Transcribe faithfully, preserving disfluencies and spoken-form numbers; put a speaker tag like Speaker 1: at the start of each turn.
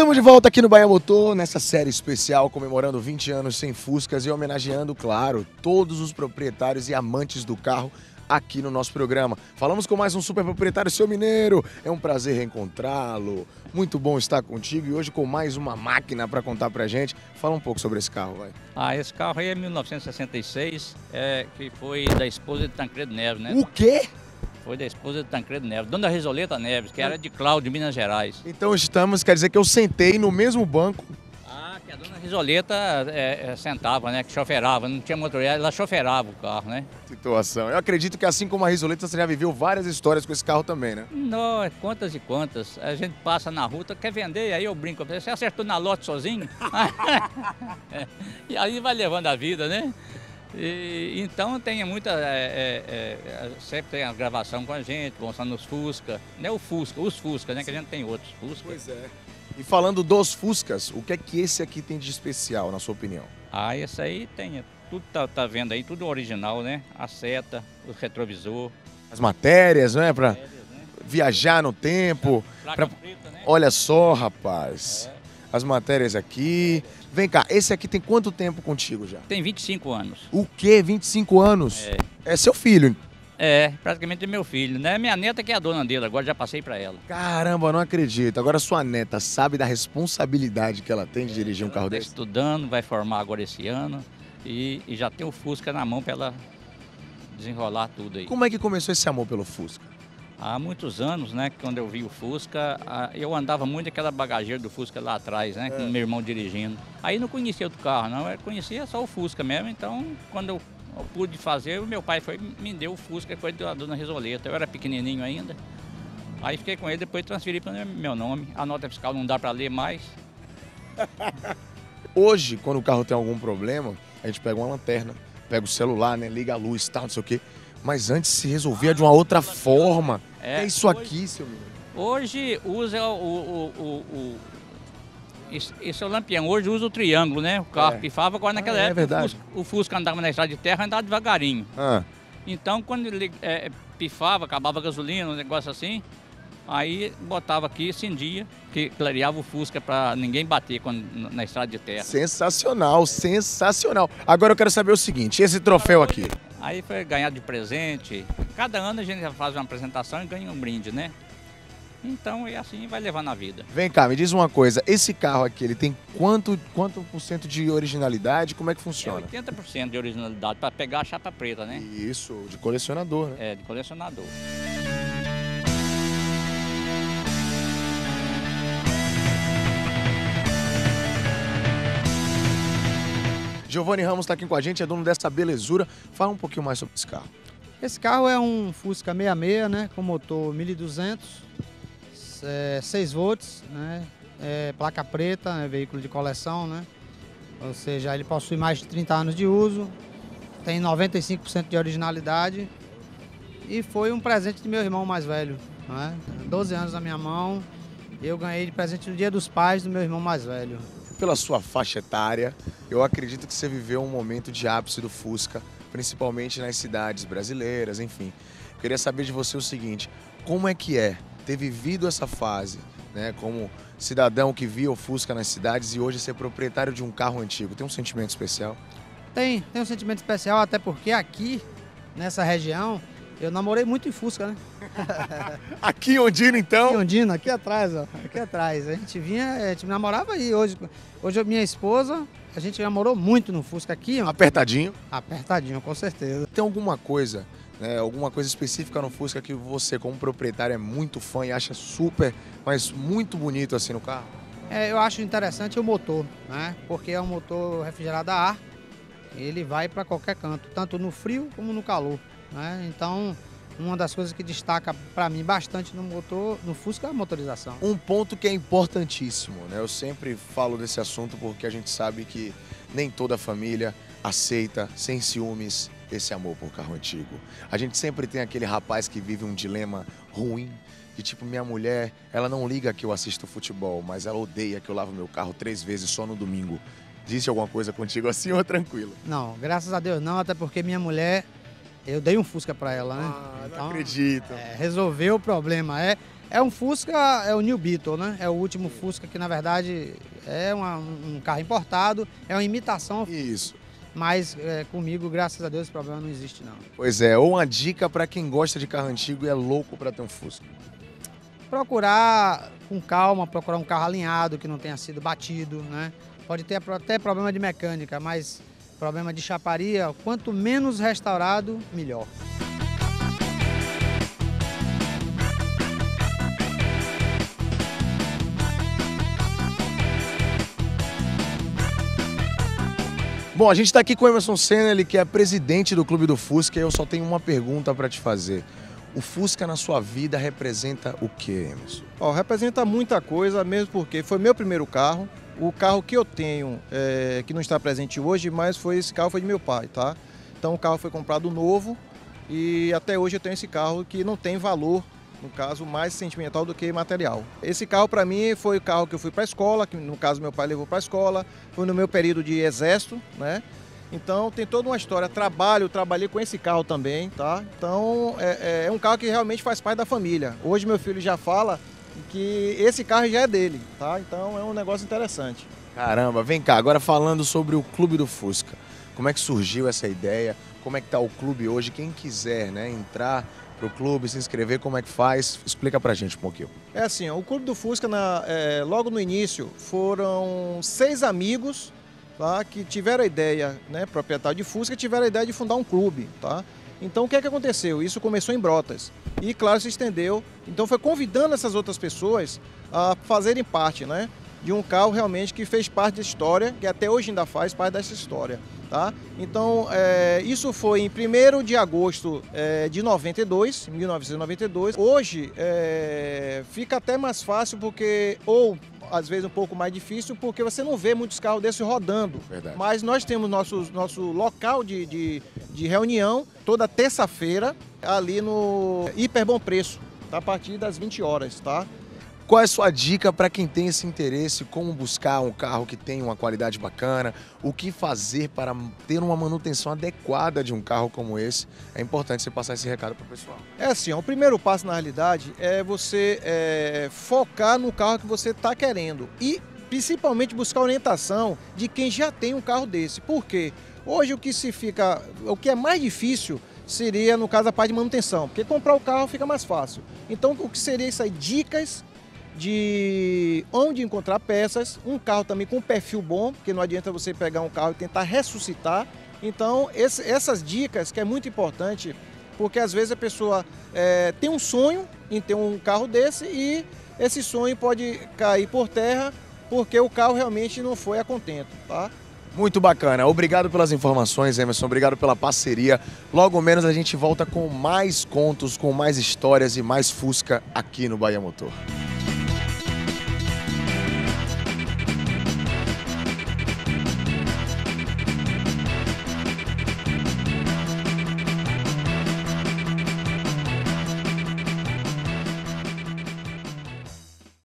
Speaker 1: Estamos de volta aqui no Bahia Motor, nessa série especial comemorando vinte anos sem Fuscas e homenageando, claro, todos os proprietários e amantes do carro aqui no nosso programa. Falamos com mais um super proprietário, seu Mineiro. É um prazer reencontrá-lo. Muito bom estar contigo e hoje com mais uma máquina para contar pra gente. Fala um pouco sobre esse carro, vai.
Speaker 2: Ah, esse carro aí é mil novecentos e sessenta e seis, é, que foi da esposa de Tancredo Neves, né?
Speaker 1: O quê?
Speaker 2: Foi da esposa de Tancredo Neves, Dona Resoleta Neves, que era de Cláudio, de Minas Gerais.
Speaker 1: Então estamos, quer dizer que eu sentei no mesmo banco.
Speaker 2: Ah, que a Dona Resoleta é, é, sentava, né? Que choferava, não tinha motorista, ela choferava o carro, né?
Speaker 1: Situação. Eu acredito que assim como a Risoleta, você já viveu várias histórias com esse carro também, né?
Speaker 2: Não, quantas e quantas. A gente passa na ruta, quer vender, aí eu brinco, você acertou na lote sozinho? E aí vai levando a vida, né? E, então tem muita, é, é, é, sempre tem a gravação com a gente, mostrando nos Fusca, não é o Fusca, os Fusca, né, que a gente tem outros Fusca.
Speaker 1: Pois é. E falando dos Fuscas, o que é que esse aqui tem de especial, na sua opinião?
Speaker 2: Ah, esse aí tem, tudo tá, tá vendo aí, tudo original, né, a seta, o retrovisor.
Speaker 1: As matérias, não é? Pra
Speaker 2: Matérias, né?
Speaker 1: viajar no tempo.
Speaker 2: Placa
Speaker 1: Pra...
Speaker 2: preta, né?
Speaker 1: Olha só, rapaz. É. As matérias aqui. Vem cá, esse aqui tem quanto tempo contigo já?
Speaker 2: Tem vinte e cinco anos.
Speaker 1: O quê? vinte e cinco anos?
Speaker 2: É.
Speaker 1: É seu filho?
Speaker 2: É, praticamente é meu filho, né? Minha neta que é a dona dele, agora já passei pra ela.
Speaker 1: Caramba, não acredito. Agora sua neta sabe da responsabilidade que ela tem de dirigir um carro
Speaker 2: Ela tá
Speaker 1: desse?
Speaker 2: estudando, vai formar agora esse ano e, e já tem o Fusca na mão pra ela desenrolar tudo aí.
Speaker 1: Como é que começou esse amor pelo Fusca?
Speaker 2: Há muitos anos, né, quando eu vi o Fusca, eu andava muito aquela bagageira do Fusca lá atrás, né, com o meu irmão dirigindo. Aí não conhecia outro carro, não, eu conhecia só o Fusca mesmo, então quando eu, eu pude fazer, o meu pai foi, me deu o Fusca, foi da Dona Resoleta, eu era pequenininho ainda. Aí fiquei com ele, depois transferi para meu nome, a nota fiscal não dá para ler mais.
Speaker 1: Hoje, quando o carro tem algum problema, a gente pega uma lanterna, pega o celular, né, liga a luz e tal, não sei o quê. Mas antes se resolvia de uma outra forma. É, é isso
Speaker 2: hoje,
Speaker 1: aqui, seu menino.
Speaker 2: Hoje usa o, o, o, o esse, esse é o lampião. Hoje usa o triângulo, né? O carro é. pifava, agora naquela
Speaker 1: ah,
Speaker 2: época
Speaker 1: é verdade.
Speaker 2: O, Fusca, o Fusca andava na estrada de terra, andava devagarinho. Ah. Então quando ele é, pifava, acabava a gasolina, um negócio assim, aí botava aqui, acendia, que clareava o Fusca para ninguém bater quando, na estrada de terra.
Speaker 1: Sensacional, sensacional. Agora eu quero saber o seguinte, esse troféu aqui.
Speaker 2: Aí foi ganhado de presente. Cada ano a gente faz uma apresentação e ganha um brinde, né? Então é assim, vai levar na vida.
Speaker 1: Vem cá, me diz uma coisa. Esse carro aqui, ele tem quanto, quanto por cento de originalidade? Como é que funciona?
Speaker 2: É oitenta por cento de originalidade para pegar a chapa preta, né?
Speaker 1: Isso, de colecionador, né?
Speaker 2: É, de colecionador.
Speaker 1: Giovanni Ramos está aqui com a gente, é dono dessa belezura. Fala um pouquinho mais sobre esse carro.
Speaker 3: Esse carro é um Fusca sessenta e seis, né, com motor mil e duzentos, é, seis volts, né, é, placa preta, é veículo de coleção, né, ou seja, ele possui mais de trinta anos de uso, tem noventa e cinco por cento de originalidade e foi um presente de meu irmão mais velho, né, doze anos na minha mão, eu ganhei de presente no Dia dos Pais do meu irmão mais velho.
Speaker 1: Pela sua faixa etária, eu acredito que você viveu um momento de ápice do Fusca, principalmente nas cidades brasileiras, enfim. Eu queria saber de você o seguinte, como é que é ter vivido essa fase, né, como cidadão que via o Fusca nas cidades e hoje ser proprietário de um carro antigo? Tem um sentimento especial?
Speaker 3: Tem, tem um sentimento especial, até porque aqui, nessa região, eu namorei muito em Fusca, né?
Speaker 1: Aqui em Ondina, então?
Speaker 3: Aqui em Ondina, aqui atrás, ó. Aqui atrás. A gente vinha, a gente namorava aí. Hoje, hoje a minha esposa, a gente namorou muito no Fusca aqui. Ó.
Speaker 1: Apertadinho?
Speaker 3: Apertadinho, com certeza.
Speaker 1: Tem alguma coisa, né, alguma coisa específica no Fusca que você, como proprietário, é muito fã e acha super, mas muito bonito assim no carro?
Speaker 3: É, eu acho interessante o motor, né? Porque é um motor refrigerado a ar. Ele vai para qualquer canto, tanto no frio como no calor. Né? Então, uma das coisas que destaca para mim bastante no motor, no Fusca é a motorização.
Speaker 1: Um ponto que é importantíssimo, né? Eu sempre falo desse assunto porque a gente sabe que nem toda família aceita, sem ciúmes, esse amor por carro antigo. A gente sempre tem aquele rapaz que vive um dilema ruim, de tipo, minha mulher, ela não liga que eu assisto futebol, mas ela odeia que eu lavo meu carro três vezes só no domingo. Disse alguma coisa contigo assim ou é tranquilo?
Speaker 3: Não, graças a Deus não, até porque minha mulher, eu dei um Fusca para ela, né?
Speaker 1: Ah,
Speaker 3: então,
Speaker 1: não acredito.
Speaker 3: É, resolveu o problema. É, É um Fusca, é o New Beetle, né? É o último Fusca que, na verdade, é uma, um carro importado, é uma imitação.
Speaker 1: Isso.
Speaker 3: Mas é, comigo, graças a Deus, esse problema não existe, não.
Speaker 1: Pois é, ou uma dica para quem gosta de carro antigo e é louco para ter um Fusca.
Speaker 3: Procurar com calma, procurar um carro alinhado, que não tenha sido batido, né? Pode ter até problema de mecânica, mas problema de chaparia, quanto menos restaurado, melhor.
Speaker 1: Bom, a gente está aqui com o Emerson Senna, ele que é presidente do Clube do Fusca, e eu só tenho uma pergunta para te fazer. O Fusca na sua vida representa o quê, Emerson?
Speaker 4: Ó, representa muita coisa, mesmo porque foi meu primeiro carro. O carro que eu tenho, é, que não está presente hoje, mas foi esse carro foi de meu pai, tá? Então o carro foi comprado novo e até hoje eu tenho esse carro que não tem valor, no caso, mais sentimental do que material. Esse carro para mim foi o carro que eu fui para a escola, que no caso meu pai levou para a escola, foi no meu período de exército, né? Então tem toda uma história, trabalho, trabalhei com esse carro também, tá? Então é, é um carro que realmente faz parte da família. Hoje meu filho já fala que esse carro já é dele, tá? Então é um negócio interessante.
Speaker 1: Caramba, vem cá, agora falando sobre o Clube do Fusca. Como é que surgiu essa ideia? Como é que tá o clube hoje? Quem quiser, né, entrar pro clube, se inscrever, como é que faz? Explica pra gente um pouquinho.
Speaker 4: É assim, ó, o Clube do Fusca, na, é, logo no início, foram seis amigos, tá, que tiveram a ideia, né, proprietário de Fusca, tiveram a ideia de fundar um clube, tá? Então o que é que aconteceu? Isso começou em Brotas e, claro, se estendeu. Então foi convidando essas outras pessoas a fazerem parte, né, de um carro realmente que fez parte da história, que até hoje ainda faz parte dessa história, tá? Então é, isso foi em primeiro de agosto é, de noventa e dois, mil novecentos e noventa e dois. Hoje é, fica até mais fácil porque, ou às vezes um pouco mais difícil, porque você não vê muitos carros desses rodando.
Speaker 1: Verdade.
Speaker 4: Mas nós temos nosso, nosso local de, de, de reunião toda terça-feira ali no Hiper Bom Preço, tá? A partir das vinte horas, tá?
Speaker 1: Qual é a sua dica para quem tem esse interesse? Como buscar um carro que tenha uma qualidade bacana? O que fazer para ter uma manutenção adequada de um carro como esse? É importante você passar esse recado para o pessoal.
Speaker 4: É assim, ó, o primeiro passo na realidade é você é, focar no carro que você está querendo e principalmente buscar orientação de quem já tem um carro desse. Por quê? Hoje o que se fica, o que é mais difícil seria, no caso, a parte de manutenção, porque comprar o carro fica mais fácil. Então, o que seria isso aí? Dicas de onde encontrar peças, um carro também com perfil bom, porque não adianta você pegar um carro e tentar ressuscitar. Então, esse, essas dicas que é muito importante, porque às vezes a pessoa é, tem um sonho em ter um carro desse e esse sonho pode cair por terra porque o carro realmente não foi a contento, tá?
Speaker 1: Muito bacana. Obrigado pelas informações, Emerson. Obrigado pela parceria. Logo menos a gente volta com mais contos, com mais histórias e mais Fusca aqui no Bahia Motor.